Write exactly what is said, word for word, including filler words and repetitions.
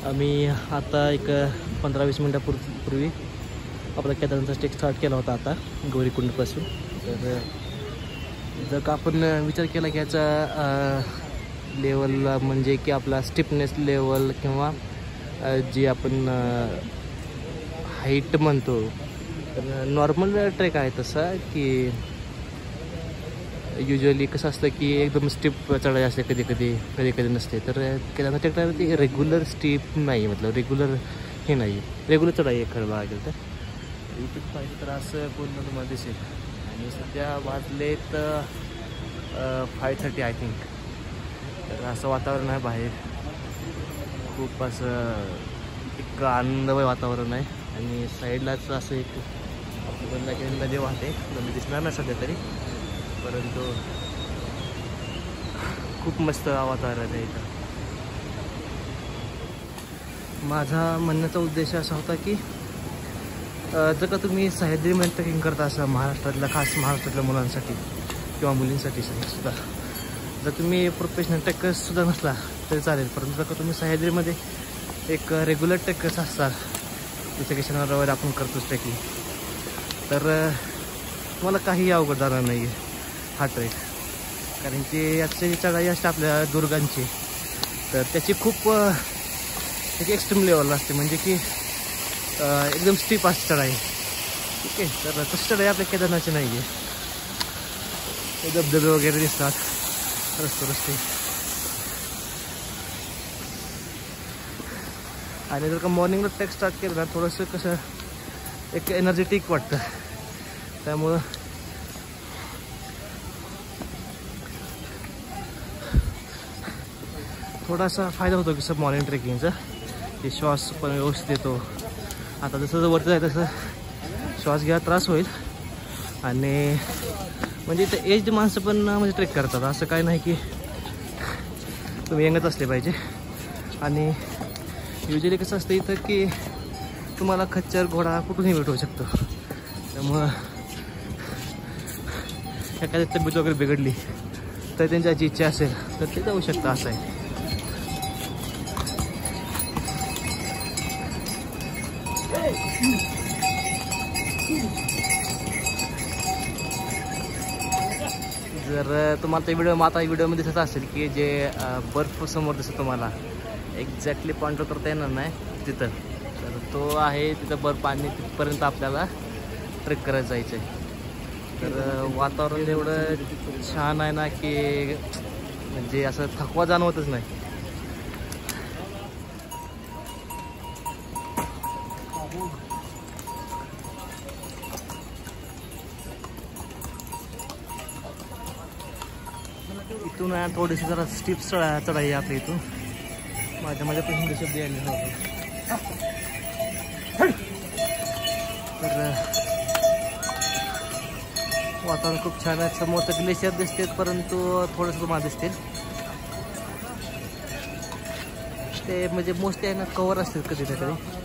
आम्ही आता एक पंधरा वीस मिनटापूर् पूर्वी आपला केदारनाथचा स्टेक स्टार्ट केला होता आता गौरीकुंडपासून. तर जर का आपण विचार केला की याचा लेवल म्हणजे की आपला स्टिफनेस लेवल किंवा जी आपण हाईट म्हणतो, तर नॉर्मल ट्रेक आहे तसा की युजली कसं असतं की एकदम स्टिप चढाई असते, कधी कधी कधी कधी नसते. तर केदारनाथ ट्रेकला रेग्युलर स्टिप नाही, मतलब रेग्युलर हे नाही, रेग्युलर चढाई आहे खरं बघायला गेलं तर. इथून पाहिजे तर असं पूर्ण तुम्हाला दिसेल. आणि सध्या वाजलेत फाय थर्टी आय थिंक. तर असं वातावरण आहे बाहेर, खूप असं एक आनंदमय वातावरण आहे. आणि साईडलाच असं एक बंद नदी वाहते, नदी दिसणार नाही सध्या तरी, परंतु खूप मस्त वातावरण आहे इथं. माझा म्हणण्याचा उद्देश असा होता की जर का तुम्ही सह्याद्रीमध्ये ट्रेकिंग करता असा महाराष्ट्रातल्या, खास महाराष्ट्रातल्या मुलांसाठी किंवा मुलींसाठी सुद्धा, जर तुम्ही प्रोफेशनल ट्रेकर्ससुद्धा नसला तरी चालेल, परंतु जर का तुम्ही सह्याद्रीमध्ये एक रेग्युलर ट्रेकर्स असतात, जसं की शनिवार आपण करतोच ट्रेकिंग, तर तुम्हाला काही अवघड जाणार नाही आहे हा ट्रेक. कारण की याची जी चढाई असते आपल्या दुर्गांची, तर त्याची खूप त्याची एक्स्ट्रीम लेवल असते, म्हणजे की एकदम स्टीप असते चढाई. ठीक आहे, तर तशी चढाई आपल्या केदारनाथची नाही आहे. धबधबे वगैरे दिसतात रस्ते रस्ते. आणि जर का मॉर्निंगला ट्रेक स्टार्ट केलं ना, थोडंसं कसं एक एनर्जेटिक वाटतं, त्यामुळं थोडासा फायदा होतो की सब मॉर्निंग ट्रेकिंगचा, की श्वास पण व्यवस्थित येतो. आता जसं जर वरती जायचं तसं श्वास घ्यायला त्रास होईल. आणि म्हणजे इथं एज्ड माणसं पण म्हणजे ट्रेक करतात, असं काय नाही की तुम्ही यंगच असले पाहिजे. आणि युजली कसं असतं इथं की तुम्हाला खच्चर घोडा कुठूनही भेटू शकतो, त्यामुळं एखादी तब्येत वगैरे बिघडली तर त्यांची इच्छा असेल तर ते जाऊ शकतं, असं आहे. जर तुम्हाला त्या व्हिडिओ आता व्हिडिओमध्ये दिसत असेल की जे बर्फ समोर दिसतं तुम्हाला, एक्झॅक्टली पॉइंट करता येणार नाही तिथं, तर तो आहे तिथं बर्फ, आणि तिथपर्यंत आपल्याला ट्रेक करायला जायचं आहे. तर वातावरण एवढं छान आहे ना की म्हणजे असं थकवा जाणवतच नाही. इथून थोडीशी जरा स्टीप चढा चढाई आपल्या इथून. माझ्या माझ्या पण हिंदी शब्द यायला नव्हते. तर वातावरण खूप छान आहे. समोर तर ग्लेशियर दिसते, परंतु थोडंसं तुम्हाला दिसतील ते म्हणजे मोस्टली आहे ना कवर असतील कधी ना कधी.